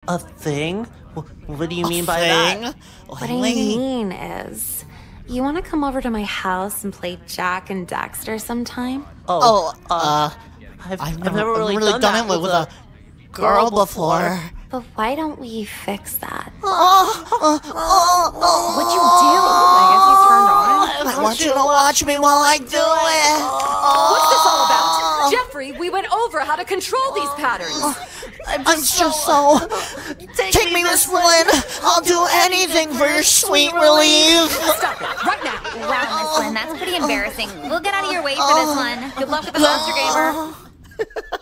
A thing? What do you mean by that? What I mean is, you want to come over to my house and play Jack and Daxter sometime? I've never really done it with a girl before. But why don't we fix that? What'd you do? I guess he's turned on. I want you to watch me while I do it. What's this all about? Jeffrey, we went over how to control these patterns. I'm just so... Take me, Miss Flynn. I'll do anything for your sweet relief. Stop it, right now. Wow, Miss Flynn, that's pretty embarrassing. We'll get out of your way for this one. Good luck with the Monster Gamer.